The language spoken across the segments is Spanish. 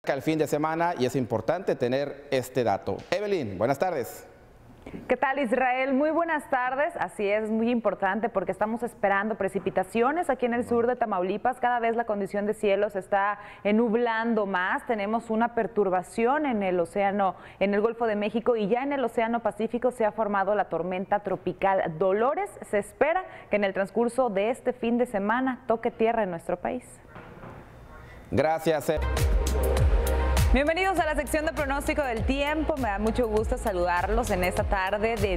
El fin de semana y es importante tener este dato. Evelyn, buenas tardes. ¿Qué tal, Israel? Muy buenas tardes. Así es, muy importante porque estamos esperando precipitaciones aquí en el sur de Tamaulipas. Cada vez la condición de cielo se está nublando más. Tenemos una perturbación en el océano, en el Golfo de México, y ya en el Océano Pacífico se ha formado la tormenta tropical Dolores. Se espera que en el transcurso de este fin de semana toque tierra en nuestro país. Gracias. Bienvenidos a la sección de pronóstico del tiempo. Me da mucho gusto saludarlos en esta tarde de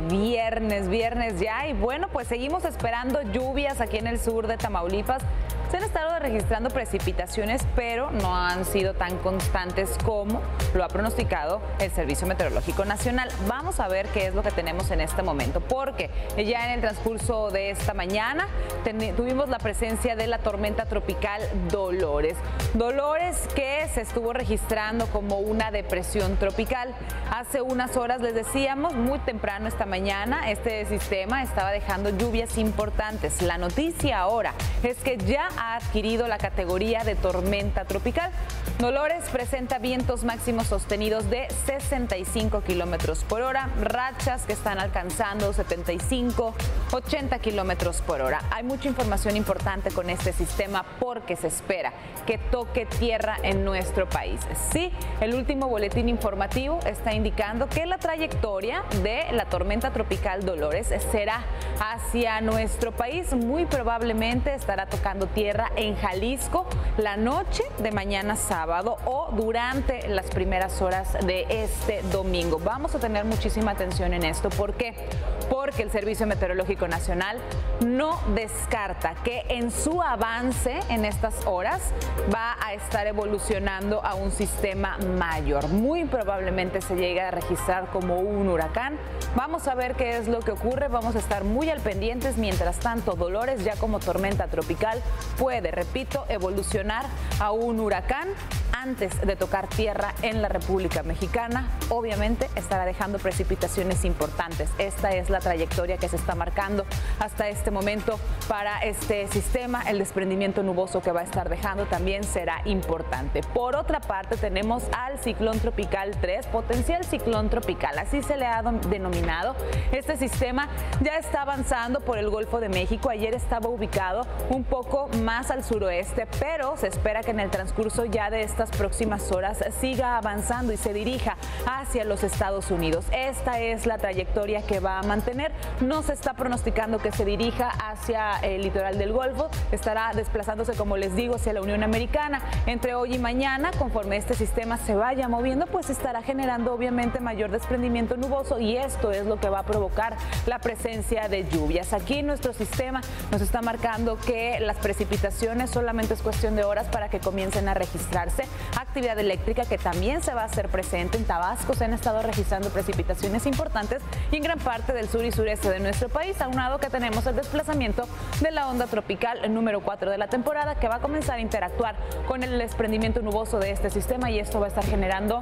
viernes ya. Y bueno, pues seguimos esperando lluvias aquí en el sur de Tamaulipas. Se han estado registrando precipitaciones, pero no han sido tan constantes como lo ha pronosticado el Servicio Meteorológico Nacional. Vamos a ver qué es lo que tenemos en este momento, porque ya en el transcurso de esta mañana tuvimos la presencia de la tormenta tropical Dolores. Dolores que se estuvo registrando como una depresión tropical. Hace unas horas les decíamos, muy temprano esta mañana, este sistema estaba dejando lluvias importantes. La noticia ahora es que ya ha adquirido la categoría de tormenta tropical. Dolores presenta vientos máximos sostenidos de 65 kilómetros por hora, rachas que están alcanzando 75, 80 kilómetros por hora. Hay mucha información importante con este sistema porque se espera que toque tierra en nuestro país. Sí, el último boletín informativo está indicando que la trayectoria de la tormenta tropical Dolores será hacia nuestro país. Muy probablemente estará tocando tierra en Jalisco la noche de mañana sábado o durante las primeras horas de este domingo. Vamos a tener muchísima atención en esto. ¿Por qué? Porque el Servicio Meteorológico Nacional no descarta que en su avance en estas horas va a estar evolucionando a un sistema mayor. Muy probablemente se llegue a registrar como un huracán. Vamos a ver qué es lo que ocurre. Vamos a estar muy al pendientes. Mientras tanto, Dolores, ya como tormenta tropical, puede, repito, evolucionar a un huracán antes de tocar tierra en la República Mexicana. Obviamente estará dejando precipitaciones importantes. Esta es la trayectoria que se está marcando hasta este momento para este sistema. El desprendimiento nuboso que va a estar dejando también será importante. Por otra parte, tenemos al ciclón tropical 3, potencial ciclón tropical, así se le ha denominado. Este sistema ya está avanzando por el Golfo de México. Ayer estaba ubicado un poco más al suroeste, pero se espera que en el transcurso ya de estas próximas horas siga avanzando y se dirija hacia los Estados Unidos. Esta es la trayectoria que va a mantener. No se está pronosticando que se dirija hacia el litoral del Golfo. Estará desplazándose, como les digo, hacia la Unión Americana. Entre hoy y mañana, conforme este sistema se vaya moviendo, pues estará generando obviamente mayor desprendimiento nuboso, y esto es lo que va a provocar la presencia de lluvias. Aquí nuestro sistema nos está marcando que las precipitaciones solamente es cuestión de horas para que comiencen a registrarse. Actividad eléctrica que también se va a hacer presente. En Tabasco se han estado registrando precipitaciones importantes y en gran parte del sur y sureste de nuestro país, aunado que tenemos el desplazamiento de la onda tropical número 4 de la temporada, que va a comenzar a interactuar con el desprendimiento nuboso de este sistema, y esto va a estar generando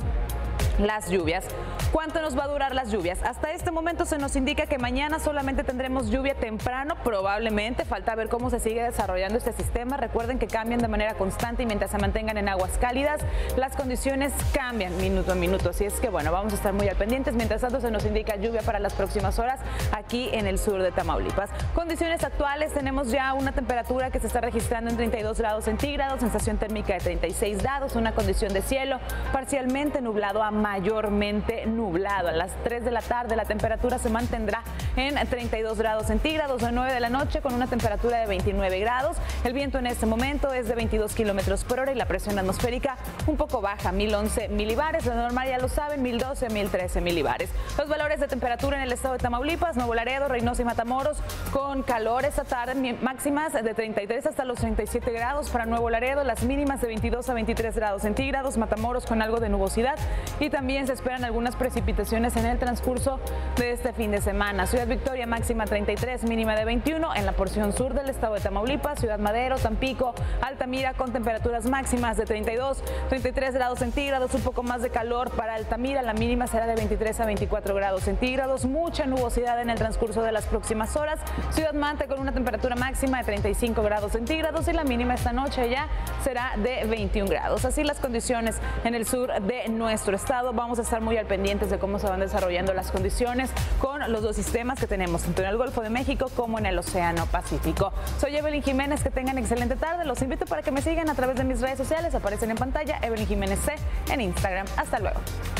las lluvias. ¿Cuánto nos va a durar las lluvias? Hasta este momento se nos indica que mañana solamente tendremos lluvia temprano, probablemente. Falta ver cómo se sigue desarrollando este sistema. Recuerden que cambian de manera constante y mientras se mantengan en aguas cálidas, las condiciones cambian minuto a minuto. Así es que bueno, vamos a estar muy al pendientes. Mientras tanto se nos indica lluvia para las próximas horas aquí en el sur de Tamaulipas. Condiciones actuales, tenemos ya una temperatura que se está registrando en 32 grados centígrados, sensación térmica de 36 grados, una condición de cielo parcialmente nublado a mayormente nublado. A las 3 de la tarde la temperatura se mantendrá en 32 grados centígrados, a 9 de la noche con una temperatura de 29 grados. El viento en este momento es de 22 kilómetros por hora y la presión atmosférica un poco baja, 1011 milibares. Lo normal ya lo saben, 1012, 1013 milibares. Los valores de temperatura en el estado de Tamaulipas: Nuevo Laredo, Reynosa y Matamoros con calor esta tarde, máximas de 33 hasta los 37 grados para Nuevo Laredo, las mínimas de 22 a 23 grados centígrados. Matamoros con algo de nubosidad y también se esperan algunas precipitaciones precipitaciones en el transcurso de este fin de semana. Ciudad Victoria máxima 33, mínima de 21 en la porción sur del estado de Tamaulipas, Ciudad Madero, Tampico, Altamira con temperaturas máximas de 32, 33 grados centígrados, un poco más de calor para Altamira, la mínima será de 23 a 24 grados centígrados, mucha nubosidad en el transcurso de las próximas horas. Ciudad Mante con una temperatura máxima de 35 grados centígrados y la mínima esta noche ya será de 21 grados. Así las condiciones en el sur de nuestro estado. Vamos a estar muy al pendientes de cómo se van desarrollando las condiciones con los dos sistemas que tenemos, tanto en el Golfo de México como en el Océano Pacífico. Soy Evelyn Jiménez, que tengan excelente tarde. Los invito para que me sigan a través de mis redes sociales. Aparecen en pantalla Evelyn Jiménez C en Instagram. Hasta luego.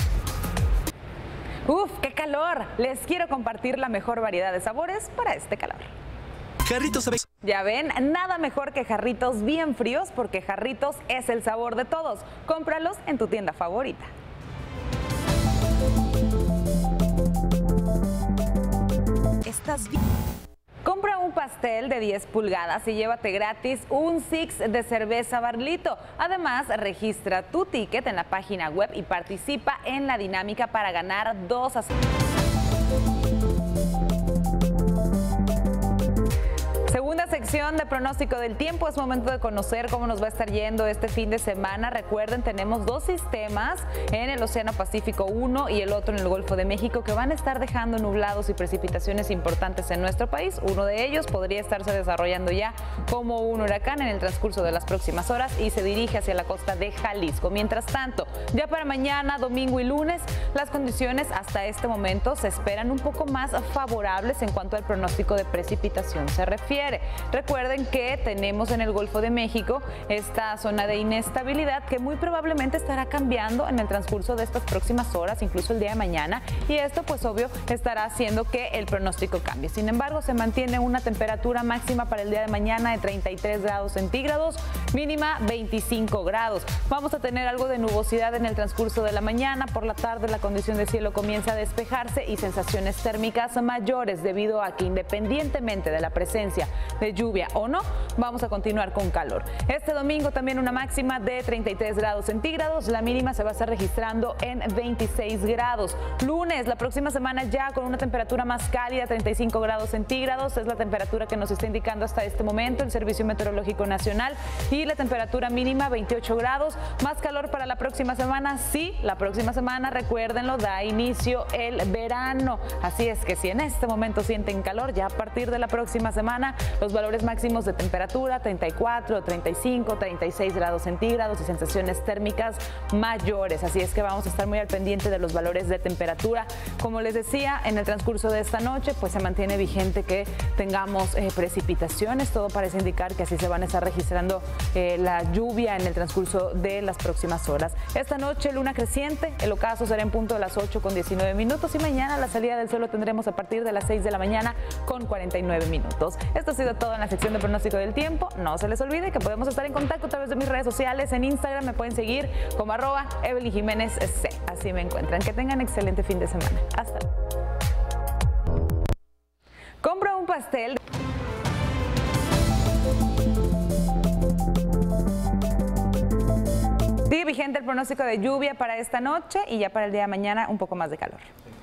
¡Uf, qué calor! Les quiero compartir la mejor variedad de sabores para este calor. Jarritos. Ya ven, nada mejor que jarritos bien fríos, porque Jarritos es el sabor de todos. Cómpralos en tu tienda favorita. Estás bien. Compra un pastel de 10 pulgadas y llévate gratis un six de cerveza Barlito. Además, registra tu ticket en la página web y participa en la dinámica para ganar 2 Segunda sección de pronóstico del tiempo. Es momento de conocer cómo nos va a estar yendo este fin de semana. Recuerden, tenemos dos sistemas en el Océano Pacífico, uno y el otro en el Golfo de México, que van a estar dejando nublados y precipitaciones importantes en nuestro país. Uno de ellos podría estarse desarrollando ya como un huracán en el transcurso de las próximas horas y se dirige hacia la costa de Jalisco. Mientras tanto, ya para mañana, domingo y lunes, las condiciones hasta este momento se esperan un poco más favorables en cuanto al pronóstico de precipitación se refiere. Recuerden que tenemos en el Golfo de México esta zona de inestabilidad que muy probablemente estará cambiando en el transcurso de estas próximas horas, incluso el día de mañana, y esto pues obvio estará haciendo que el pronóstico cambie. Sin embargo, se mantiene una temperatura máxima para el día de mañana de 33 grados centígrados, mínima 25 grados. Vamos a tener algo de nubosidad en el transcurso de la mañana. Por la tarde la condición de cielo comienza a despejarse y sensaciones térmicas mayores, debido a que independientemente de la presencia de lluvia o no, vamos a continuar con calor. Este domingo también una máxima de 33 grados centígrados, la mínima se va a estar registrando en 26 grados. Lunes, la próxima semana ya con una temperatura más cálida, 35 grados centígrados, es la temperatura que nos está indicando hasta este momento el Servicio Meteorológico Nacional, y la temperatura mínima 28 grados, más calor para la próxima semana. Sí, la próxima semana, recuérdenlo, da inicio el verano, así es que si en este momento sienten calor, ya a partir de la próxima semana los valores máximos de temperatura 34, 35, 36 grados centígrados y sensaciones térmicas mayores. Así es que vamos a estar muy al pendiente de los valores de temperatura. Como les decía, en el transcurso de esta noche pues se mantiene vigente que tengamos precipitaciones. Todo parece indicar que así se van a estar registrando la lluvia en el transcurso de las próximas horas. Esta noche luna creciente, el ocaso será en punto de las 8:19 y mañana la salida del sol lo tendremos a partir de las 6 de la mañana con 49 minutos. Esto ha sido todo en la sección de pronóstico del tiempo. No se les olvide que podemos estar en contacto a través de mis redes sociales. En Instagram me pueden seguir como @Evelyn Jiménez C. Así me encuentran. Que tengan excelente fin de semana. Hasta luego. Compra un pastel. Sigue vigente el pronóstico de lluvia para esta noche y ya para el día de mañana un poco más de calor.